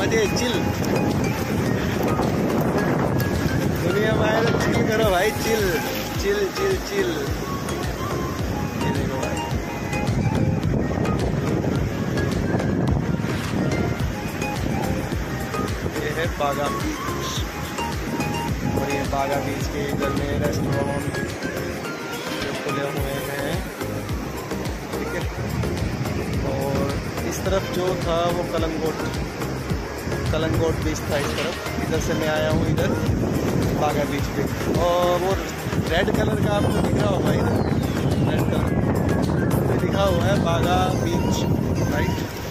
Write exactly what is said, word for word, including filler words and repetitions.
मजे चिल। दुनिया में आए तो चिल करो भाई, चिल चिल चिल चिल। ये देखो भाई, ये है बागा बीच और ये बागा बीच के इधर में रेस्टोरेंट खुले हुए हैं, ठीक है। और इस तरफ जो था वो कलंगोट कलंगोट बीच था इस तरफ। इधर से मैं आया हूँ इधर बागा बीच पे। और वो रेड कलर का आपको दिख रहा होगा इधर, रेड कलर लिखा हुआ है बागा बीच, राइट।